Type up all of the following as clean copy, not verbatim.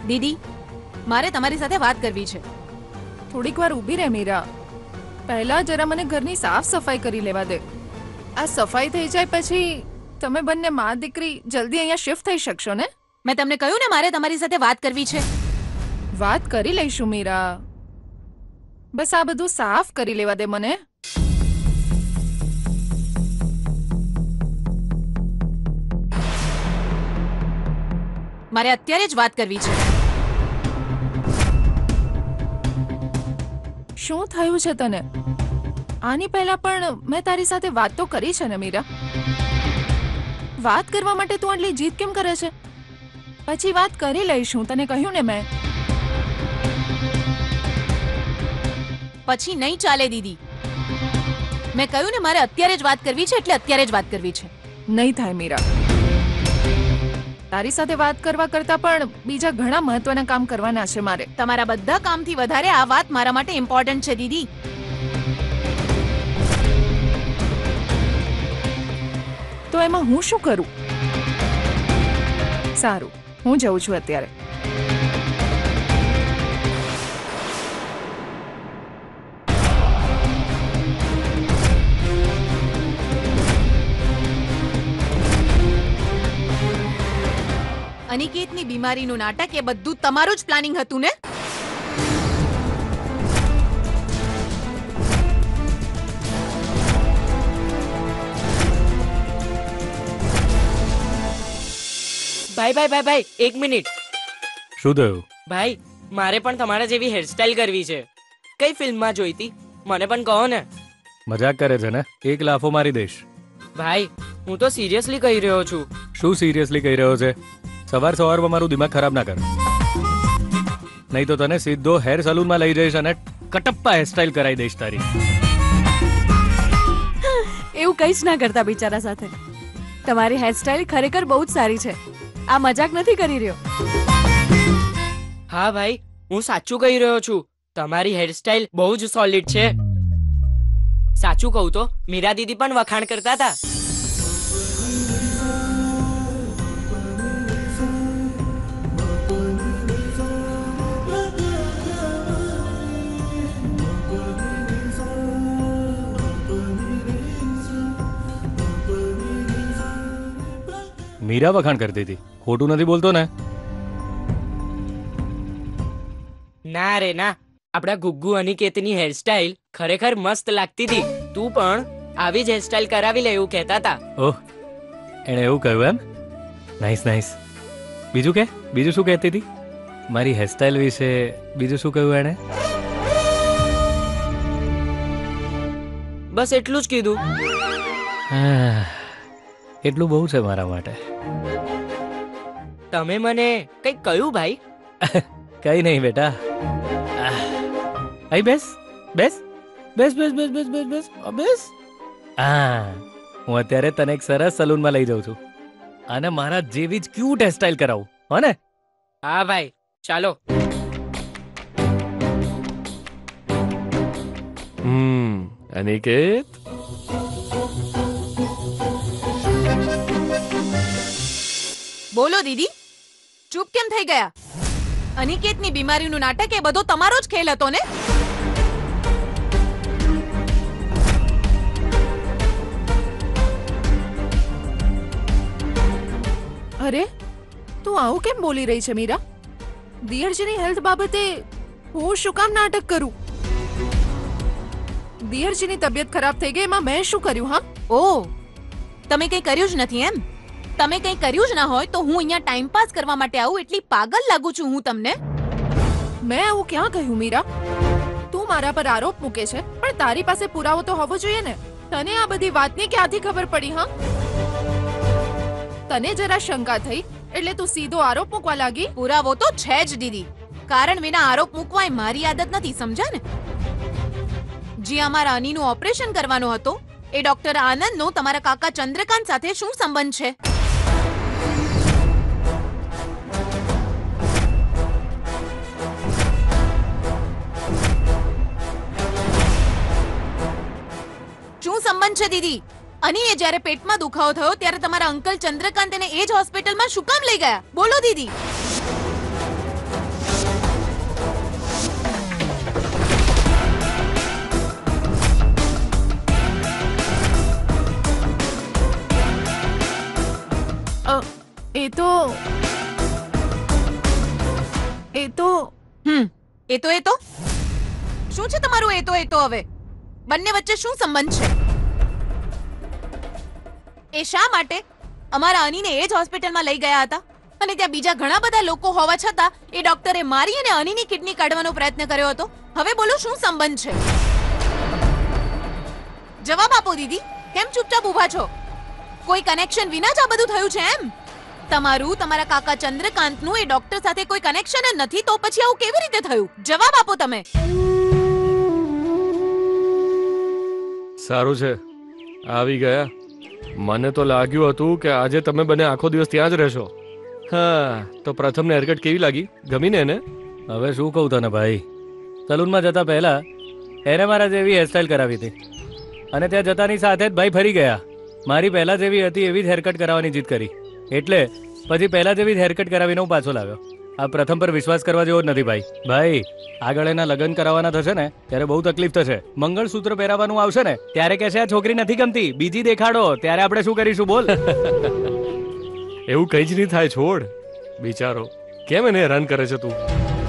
દીદી, મારે તમારી સાથે વાત કરવી છે. થોડીક વાર ઊભી રહે મીરા. પહેલા જરા મને ઘરની સાફ સફાઈ કરી લેવા દે. આ સફાઈ થઈ જાય પછી તમે બંને માં દીકરી જલ્દી અહીંયા શિફ્ટ થઈ શકશો ને? મેં તમને કહ્યું ને મારે તમારી સાથે વાત કરવી છે. વાત કરી લઈશું મીરા. બસ આ બધું સાફ કરી લેવા દે મને. મારે અત્યારે જ વાત કરવી છે. શું થયું છે તને? આની પહેલા પણ મેં તારી સાથે વાત તો કરી છે ને મીરા? વાત કરવા માટે તું આટલી જીદ કેમ કરે છે? પછી વાત કરી લઈશું, તને કહ્યું ને મેં. પછી નહીં ચાલે દીદી. મેં કહ્યું ને મારે અત્યારે જ વાત કરવી છે એટલે અત્યારે જ વાત કરવી છે. નહીં થાય મીરા. તારી સાથે વાત કરવા કરતા પણ બીજા ઘણા મહત્વના કામ કરવાના છે મારે. તમારા બધા કામથી વધારે આ વાત મારા માટે ઇમ્પોર્ટન્ટ છે દીદી. તો એમાં હું શું કરું? સારું, હું જઉં છું અત્યારે. અનિકેતની બીમારીનું નાટક એ બધું તમારું જ પ્લાનિંગ હતું ને? ભાઈ એક મિનિટ. શું થયું? ભાઈ, મારે પણ તમારા જેવી હેરસ્ટાઈલ કરવી છે. કઈ ફિલ્મમાં જોઈ હતી? મને પણ કહો ને. મજાક કરે છે ને? એક લાફો મારી દઈશ. ભાઈ, હું તો સિરિયસલી કહી રહ્યો છું. શું સિરિયસલી કહી રહ્યો છે? સવારમાં મારું દિમાગ ખરાબ ના કર. નહીં તો તને સીધો હેર સલૂનમાં લઈ જઈશ અને કટપ્પા હેરસ્ટાઈલ કરાવી દઈશ તારી. એવું કઈ જ ના કરતા બિચારા સાથે. તમારી હેરસ્ટાઈલ ખરેખર બહુ જ સારી છે. આ મજાક નથી કરી રહ્યો. હા ભાઈ, હું સાચું કહી રહ્યો છું. તમારી હેરસ્ટાઈલ બહુ જ સોલિડ છે. સાચું કહું તો મીરા દીદી પણ વખાણ કરતા હતા. મીરા વખાણ કરતી હતી? ખોટું નથી બોલતો ને? ના રે ના, આપણા ગુગ્ગુ અનિકેતની હેરસ્ટાઈલ ખરેખર મસ્ત લાગતી હતી. તું પણ આવી જ હેરસ્ટાઈલ કરાવી લે એવું કહેતા હતા. ઓહ, એણે એવું કહ્યું એમ? Nice nice. બીજું કે? બીજું શું કહેતી હતી મારી હેરસ્ટાઈલ વિશે? બીજું શું કહ્યું એણે? બસ એટલું જ કીધું. એટલું બહુ છે મારા માટે. તમે મને કંઈક કહ્યું ભાઈ? કઈ નહીં બેટા. અહીં બેસ બેસ બેસ બેસ બેસ બેસ બેસ બેસ બેસ. હા, હું અત્યારે તને એક સરસ સલૂનમાં લઈ જાઉં છું અને મારા જેવી જ ક્યુટ હેરસ્ટાઈલ કરાવું. હો ને? હા ભાઈ, ચાલો. અનિકેત, બોલો દીદી, ચૂપ કેમ થઈ ગયા? અનિકેતની બીમારીનું નાટક એ બધો તમારો જ ખેલ હતો ને? અરે, તું આવું કેમ બોલી રહી છે મીરા? દિયરજીની હેલ્થ બાબતે હું શું કામ નાટક કરું? દિયરજીની તબિયત ખરાબ થઈ ગઈ એમાં મેં શું કર્યું? હા, ઓહ, તમે કંઈ કર્યું જ નથી એમ? તમે કંઈ કર્યું જ ના હોય તો હું અહીંયા ટાઈમ પાસ કરવા માટે આવું એટલી પાગલ લાગુ છું હું તમને? મેં આવું ક્યાં કહ્યું મીરા? તું મારા પર આરોપ મૂકે છે પણ તારી પાસે પુરાવો તો હોવો જોઈએ ને. તને આ બધી વાતની ક્યાંથી ખબર પડી? હા, તને જરા શંકા થઈ એટલે તું સીધો આરોપ મૂકવા લાગી? પુરાવો તો છે જ દીદી. કારણ વિના આરોપ મૂકવા એ મારી આદત નથી, સમજ્યા ને? જે અમારા અનીનું ઓપરેશન કરવાનો હતો એ ડોક્ટર આનંદનો તમારા કાકા ચંદ્રકાંત સાથે શું સંબંધ છે? શું સંબંધ છે દીદી? અનીએ જ્યારે પેટમાં દુખાવો થયો ત્યારે તમારા અંકલ ચંદ્રકાંત એને એ જ હોસ્પિટલમાં શું કામ લઈ ગયા? બોલો દીદી. એ તો એ તો શું છે તમારું એ તો હવે બંને વચ્ચે શું સંબંધ છે? એ શા માટે અમારા અનીને એ જ હોસ્પિટલમાં લઈ ગયા હતા અને ત્યાં બીજા ઘણા બધા લોકો હોવા છતાં એ ડોક્ટરે મારી અને અનીની કિડની કાઢવાનો પ્રયત્ન કર્યો હતો? હવે બોલો શું સંબંધ છે? જવાબ આપો દીદી. કેમ ચૂપચાપ ઊભા છો? કોઈ કનેક્શન વિના જ આ બધું થયું છે એમ? તમારા કાકા ચંદ્રકાંતનું એ ડોક્ટર સાથે કોઈ કનેક્શન જ નથી તો પછી આવું કેવી રીતે થયું? જવાબ આપો તમે. સારું છે આવી ગયા. મને તો લાગ્યું હતું કે આજે તમે બંને આખો દિવસ ત્યાં જ રહેશો. હા તો પ્રથમને હેરકટ કેવી લાગી? ગમી ને એને? હવે શું કહું તને ભાઈ, સલૂનમાં જતા પહેલા એને મારા જેવી હેરસ્ટાઈલ કરાવી હતી અને ત્યાં જતાની સાથે જ ભાઈ ફરી ગયા. મારી પહેલા જેવી હતી એવી જ હેરકટ કરાવવાની જીદ કરી એટલે પછી પહેલા જેવી જ હેરકટ કરાવીને હું પાછો લાવ્યો. આ પ્રથમ પર વિશ્વાસ કરવા જેવો જ નથી ભાઈ. ભાઈ આગળ એના લગ્ન કરાવવાના થશે ને ત્યારે બહુ તકલીફ થશે. મંગળસૂત્ર પહેરાવાનું આવશે ને ત્યારે કહેશે આ છોકરી નથી ગમતી, બીજી દેખાડો. ત્યારે આપણે શું કરીશું બોલ? એવું કઈ જ નહીં થાય, છોડ. બિચારો કેમ એને હેરાન કરે છે તું?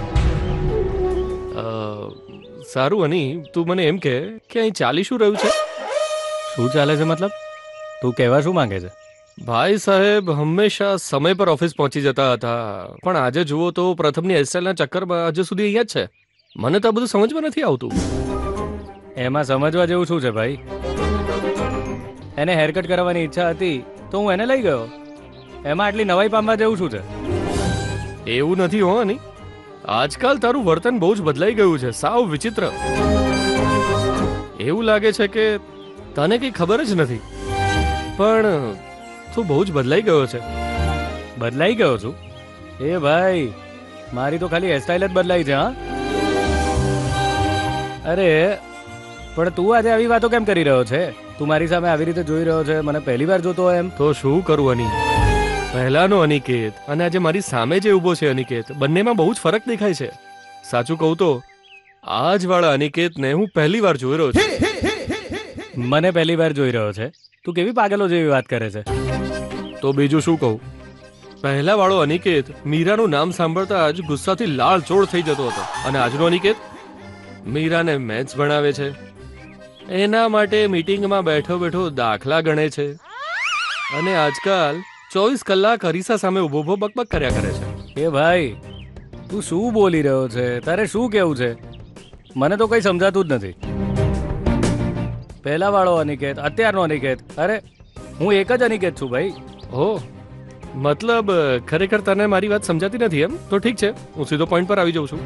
સારું અની, તું મને એમ કે અહીં ચાલી શું રહ્યું છે? શું ચાલે છે મતલબ? તું કહેવા શું માંગે છે? ભાઈ સાહેબ હંમેશા સમય પર ઓફિસ પહોંચી જતા હતા પણ આજે જુઓ તો પ્રથમની હેરસ્ટાઈલના ચક્કરમાં હજુ સુધી અહીંયા જ છે. મને તો આ બધું સમજમાં નથી આવતું. એમાં સમજવા જેવું શું છે ભાઈ? એને હેરકટ કરાવવાની ઈચ્છા હતી તો હું એને લઈ ગયો. એમાં આટલી નવાઈ પામવા જેવું શું છે? એવું નથી હો અની, આજકાલ તારું વર્તન બહુ જ બદલાઈ ગયું છે, સાવ વિચિત્ર. એવું લાગે છે કે તને કંઈ ખબર જ નથી પણ તું બહુ જ બદલાઈ ગયો છે. બદલાઈ ગયો છું? એ ભાઈ મારી તો ખાલી હેરસ્ટાઈલ જ બદલાઈ છે. હા અરે પણ તું આજે આવી વાતો કેમ કરી રહ્યો છે? તું મારી સામે આવી રીતે જોઈ રહ્યો છે, મને પહેલી વાર જોતો હોય એમ. તો શું કરું અની, પહેલાનો અનિકેત અને આજે મારી સામે જે ઊભો છે અનિકેત, બંનેમાં બહુ જ ફરક દેખાય છે. સાચું કહું તો આ જ વાળા અનિકેતને હું પહેલી વાર જોઈ રહ્યો છું. મને પહેલી વાર જોઈ રહ્યો છે? તું કેવી પાગલો જેવી વાત કરે છે? તો બીજું શું કહું? પહેલા વાળો અનિકેત મીરાનું નામ સાંભળતા જ ગુસ્સાથી લાળ ચોળ થઈ જતો હતો અને આજનો અનિકેત મીરાને મેથ્સ ભણાવે છે, એના માટે મીટિંગમાં બેઠો બેઠો દાખલા ગણે છે અને આજકાલ 24 કલાક અરીસા સામે ઊભો ઊભો બકબક કર્યા કરે છે. એ ભાઈ તું શું બોલી રહ્યો છે? તારે શું કેવું છે? મને તો કંઈ સમજાતું જ નથી. પહેલા વાળો અનિકેત, અત્યારનો અનિકેત. અરે હું એક જ અનિકેત છું ભાઈ. હો મતલબ ખરેખર તને મારી વાત સમજાતી નથી એમ? તો ઠીક છે, હું સીધો પોઈન્ટ પર આવી જાઉં છું.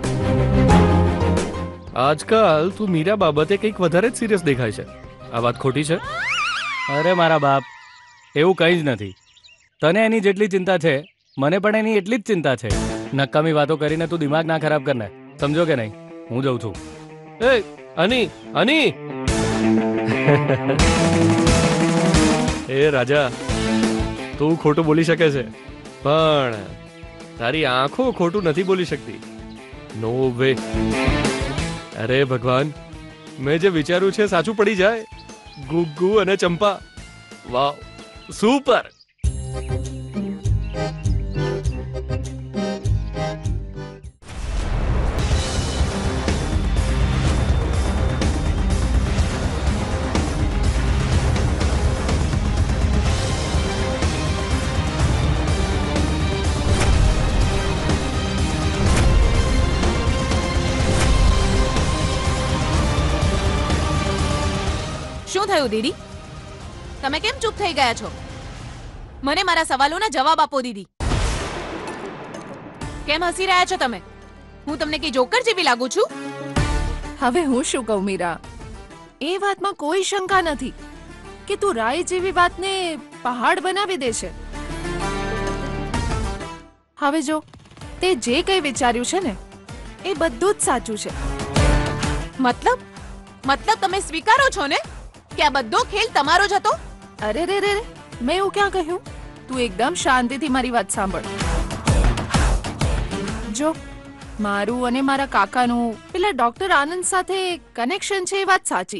આજકાલ તું મીરા બાબતે કંઈક વધારે જ સિરિયસ દેખાય છે. આ વાત ખોટી છે? અરે મારા બાપ, એવું કંઈ જ નથી. તને એની જેટલી ચિંતા છે મને પણ એની એટલી જ ચિંતા છે. નકામી વાતો કરીને તું દિમાગ ના ખરાબ કર ને, સમજો કે નહીં? હું જઉં છું. એ અની, અની! એ રાજા, તું ખોટું બોલી શકે છે પણ તારી આંખો ખોટું નથી બોલી શકતી. No way. અરે ભગવાન, મેં જે વિચાર્યું છે સાચું પડી જાય. ગુગ્ગુ અને ચંપા, વાવ, સુપર. શું થયું દીદી? તમે કેમ ચૂપ થઈ ગયા છો? મને મારા સવાલોના જવાબ આપો દીદી. કેમ હસી રહ્યા છો તમે? હું તમને કઈ જોકર જેવી લાગુ છું? હવે હું શું કહું મીરા, એ વાતમાં કોઈ શંકા નથી કે તું રાય જેવી વાતને પહાડ બનાવી દે છે. હવે જો તે જે કંઈ વિચાર્યું છે ને એ બધું જ સાચું છે. મતલબ તમે સ્વીકારો છો ને કે આ બધો ખેલ તમારો જ હતો? અરે રે રે, મેં એવું ક્યાં કહ્યું? તું એકદમ શાંતિથી મારી વાત સાંભળ. જો મારું અને મારા કાકાનું પેલા ડોક્ટર આનંદ સાથે કનેક્શન છે એ વાત સાચી.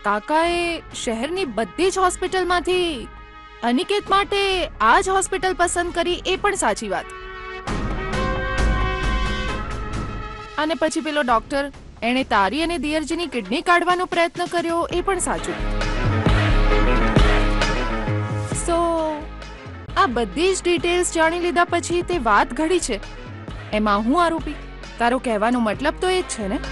કાકાએ શહેરની બધી જ હોસ્પિટલમાંથી અનિકેત માટે આ જ હોસ્પિટલ પસંદ કરી એ પણ સાચી વાત. અને પછી પેલો ડોક્ટર એણે તારી અને દિયરજીની કિડની કાઢવાનો પ્રયત્ન કર્યો એ પણ સાચું. સો આ બધી જ ડિટેલ્સ જાણી લીધા પછી તે વાત ઘડી છે એમાં હું આરોપી? તારો કહેવાનો મતલબ તો એ જ છે ને?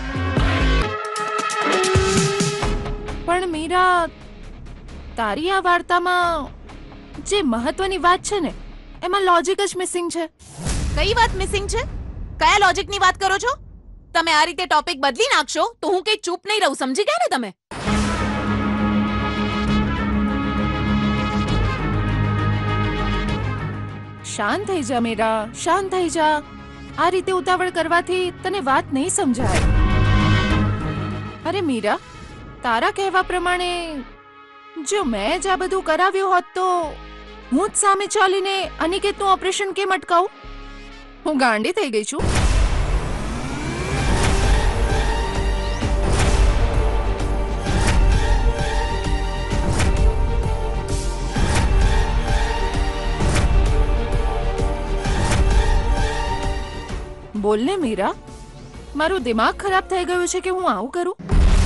પણ મીરા, તારી આ વાર્તામાં જે મહત્વની વાત છે ને એમાં લોજિક જ મિસિંગ છે. કઈ વાત મિસિંગ છે? કયા લોજિકની વાત કરો છો? તમે આ રીતે ટોપિક બદલી નાખશો તો હું કઈ ચૂપ નહીં રહું, સમજી ગયા ને તમે? શાંત થઈ જા મીરા, શાંત થઈ જા. આ રીતે ઉતાવળ કરવાથી તને વાત નહીં સમજાય. અરે મીરા, તારા કહેવા પ્રમાણે જો મેં જ આ બધું કરાવ્યું હોત તો હું જ સામે ચાલીને અનિકેતનું ઓપરેશન કેમ અટકાવું? હું ગાંડી થઈ ગઈ છું. બોલ ને મીરા, મારું દિમાગ ખરાબ થઈ ગયું છે કે હું આવું કરું?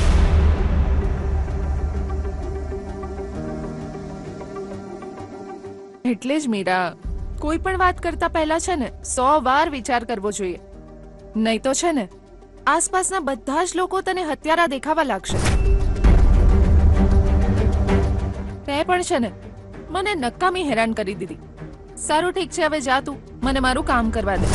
એટલે જ મીરા, કોઈ પણ વાત કરતા પહેલા છે ને 100 વાર વિચાર કરવો જોઈએ. નહીં તો છે ને આસપાસના બધા જ લોકો તને હત્યારા દેખાવા લાગશે. તે પણ છે ને મને નકામી હેરાન કરી દીધી. સારું ઠીક છે, હવે જા તું, મને મારું કામ કરવા દે.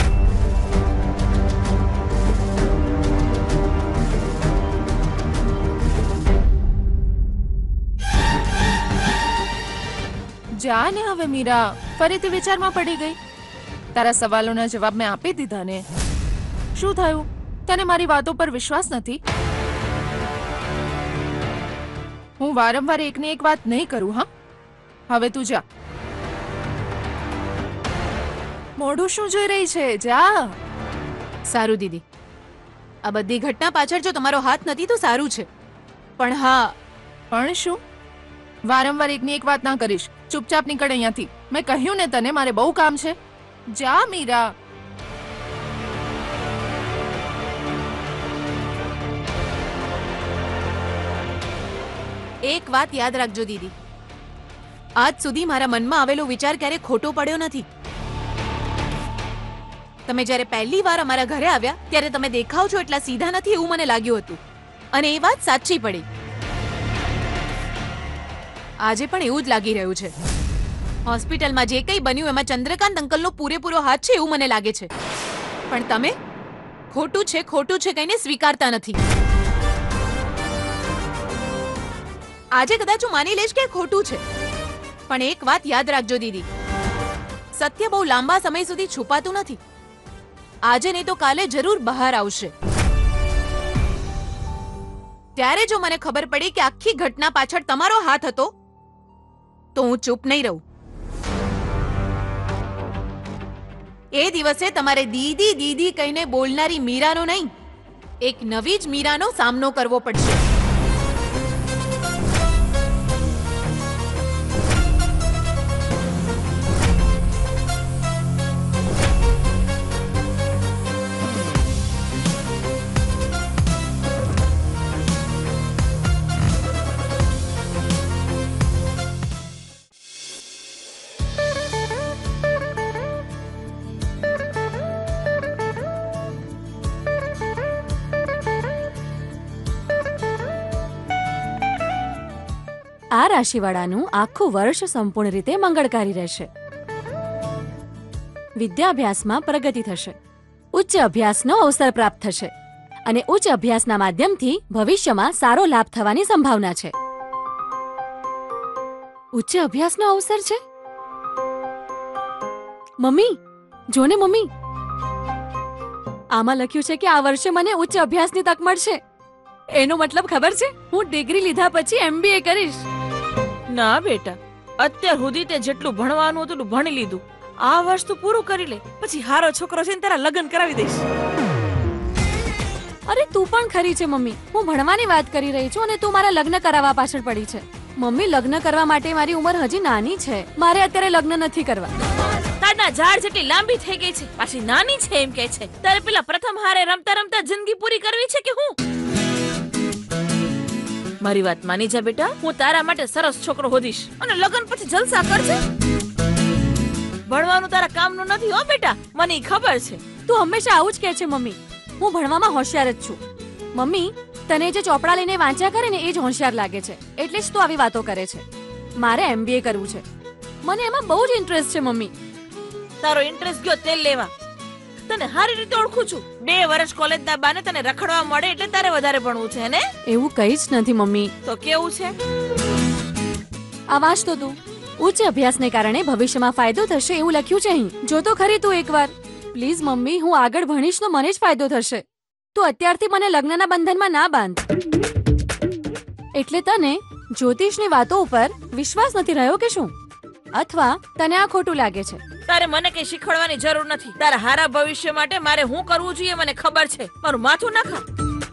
જા ને હવે મીરા, ફરીથી વિચારમાં પડી ગઈ. તારા સવાલોના જવાબ મેં આપી દીધા ને. શું થયું? તને મારી વાતો પર વિશ્વાસ નથી? હું વારંવાર એકની એક વાત નહીં કરું. હા, હવે તું જા. મોઢું શું જોઈ રહી છે? જા. સારું દીદી, આ બધી ઘટના પાછળ જો તમારો હાથ નથી તો સારું છે. પણ હા, પણ શું? વારંવાર એકની એક વાત ના કરીશ. ચૂપચાપ નીકળ અહીંયાથી. મેં કહ્યું ને તને, મારે બહુ કામ છે. જા મીરા. એક વાત યાદ રાખજો દીદી, આજ સુધી મારા મનમાં આવેલો વિચાર ક્યારે ખોટો પડ્યો નથી. તમે જ્યારે પહેલી વાર અમારા ઘરે આવ્યા ત્યારે તમે દેખાવ છો એટલા સીધા નથી એવું મને લાગ્યું હતું, અને એ વાત સાચી પડી. આજે પણ એવું જ લાગી રહ્યું છે. હોસ્પિટલમાં જે કંઈ બન્યું એમાં ચંદ્રકાંત અંકલનો પૂરેપૂરો હાથ છે એવું મને લાગે છે. પણ તમે ખોટું છે કહીને સ્વીકારતા નથી. આજે કદાચ હું માની લઈશ કે ખોટું છે, પણ એક વાત યાદ રાખજો દીદી, સત્ય બહુ લાંબા સમય સુધી છુપાતું નથી. આજે નહીં તો કાલે જરૂર બહાર આવશે. ત્યારે જો મને ખબર પડી કે આખી ઘટના પાછળ તમારો હાથ હતો તો હું ચૂપ નહીં રહું. એ દિવસે તમારે દીદી દીદી કહીને બોલનારી મીરાનો નહીં, એક નવી જ મીરાનો સામનો કરવો પડશે. આ રાશિવાળાનું આખું વર્ષ સંપૂર્ણ રીતે મંગળકારી રહેશે. વિદ્યાભ્યાસમાં પ્રગતિ થશે, ઉચ્ચ અભ્યાસનો અવસર પ્રાપ્ત થશે અને ઉચ્ચ અભ્યાસના માધ્યમથી ભવિષ્યમાં સારો લાભ થવાની સંભાવના છે. ઉચ્ચ અભ્યાસનો અવસર છે? મમ્મી, જો ને મમ્મી, આમાં લખ્યું છે કે આ વર્ષે મને ઉચ્ચ અભ્યાસની તક મળશે. એનો મતલબ ખબર છે? હું ડિગ્રી લીધા પછી MBA કરીશ. ના બેટા, અત્યાર સુધી તે જેટલું ભણવાનું હતું એટલું ભણી લીધું. આ વર્ષ તું પૂરું કરી લે, પછી હારો છોકરો છે ને તારા લગ્ન કરાવી દઈશ. અરે તું પણ ખરી છે મમ્મી. હું ભણવાની વાત કરી રહી છું અને તું મારા લગ્ન કરાવવા પાછળ પડી છે. મમ્મી, લગ્ન કરવા માટે મારી ઉંમર હજી નાની છે. મારે અત્યારે લગ્ન નથી કરવા. તારના ઝાડ જેટલી લાંબી થઈ ગઈ છે, પાછી નાની છે એમ કે છે. તારે પેલા પ્રથમ હારે રમતા રમતા જિંદગી પૂરી કરવી છે કે હું? મારી વાત માની જા બેટા. હું તારા માટે સરસ છોકરો શોધીશ અને લગ્ન પછી જલસા કરજે. ભણવાનું તારા કામનું નથી હો બેટા, મને ઈ ખબર છે. તું હંમેશા આવું જ કહે છે મમ્મી. હું ભણવામાં હોશિયાર જ છું. મમ્મી, તને જે ચોપડા લઈને વાંચ્યા કરે ને એ જ હોશિયાર લાગે છે, એટલે જ તું આવી વાતો કરે છે. મારે MBA કરવું છે. મને એમાં બહુ જ ઇન્ટરેસ્ટ છે મમ્મી. તારો ઇન્ટરેસ્ટ ગયો તેલ લેવા. તને સારી રીતે ઓળખું છું. 2 વર્ષ કોલેજના બાને તને રખડવા મળે એટલે તારે વધારે ભણવું છે ને? એવું કઈ જ નથી મમ્મી. તો કેવું છે? આ વાંચ તો તું. ઉચ્ચ અભ્યાસને કારણે ભવિષ્યમાં ફાયદો થશે એવું લખ્યું છે અહીં. જો તો ખરી તું એકવાર. પ્લીઝ મમ્મી, હું આગળ ભણીશ તો મને જ ફાયદો થશે. તું અત્યારથી મને લગ્નના બંધનમાં ના બાંધ. એટલે તને જ્યોતિષની વાતો ઉપર વિશ્વાસ નથી રહ્યો કે શું? અથવા તને આ ખોટું લાગે છે? તારે મને કઈ શીખવાડવાની જરૂર નથી. તારા હારા ભવિષ્ય માટે મારે શું કરવું જોઈએ મને ખબર છે. મારું માથું ના ખા.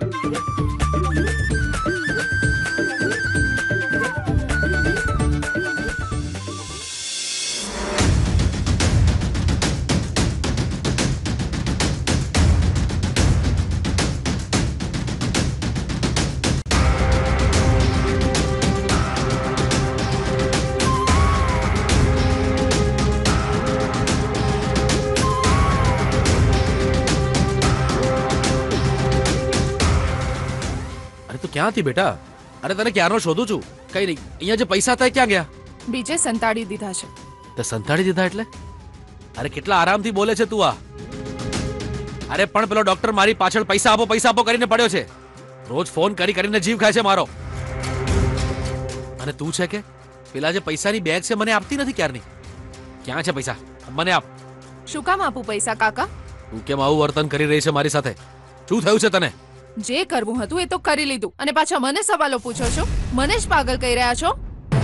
ક્યાં હતી બેટા? અરે તને ક્યારનો શોધું છું. કઈ નહીં, અહીંયા જે પૈસા હતા એ ક્યાં ગયા? બીજે સંતાડી દીધા છે. તે સંતાડી દીધા એટલે? અરે કેટલા આરામથી બોલે છે તું આ. અરે પણ પેલો ડોક્ટર મારી પાછળ પૈસા આપો કરીને પડ્યો છે. રોજ ફોન કરીને જીવ ખાય છે મારો. અને તું છે કે પેલા જે પૈસાની બેગ છે મને આપતી નથી ક્યારની. ક્યાં છે પૈસા? મને આપ. શું કામ આપું પૈસા કાકા? તું કેમ આવું વર્તન કરી રહી છે મારી સાથે? શું થયું છે તને? જે કરવું હતું એ તો કરી લીધું અને પાછા મને સવાલો પૂછો છો? મને જ પાગલ કહી રહ્યા છો?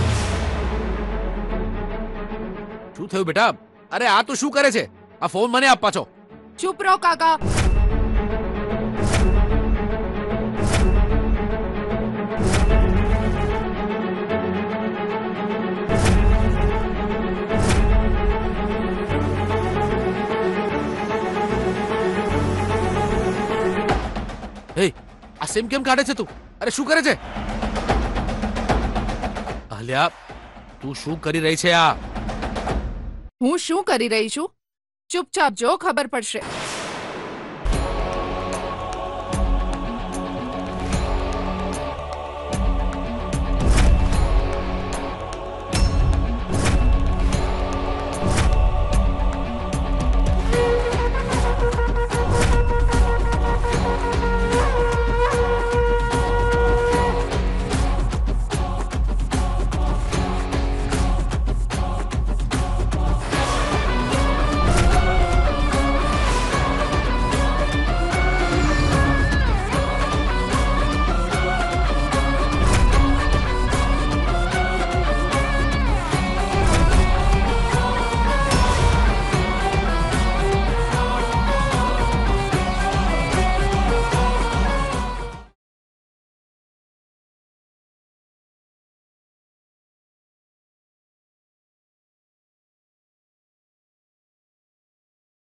શું થયું બેટા? અરે આ તું શું કરે છે? આ ફોન મને આપ પાછો. ચૂપ રહો કાકા. આ સિમ કેમ કાઢે છે તું? અરે શું કરે છે? અલ્યા તું શું કરી રહી છે આ? હું શું કરી રહી છું? ચૂપચાપ જો, ખબર પડશે.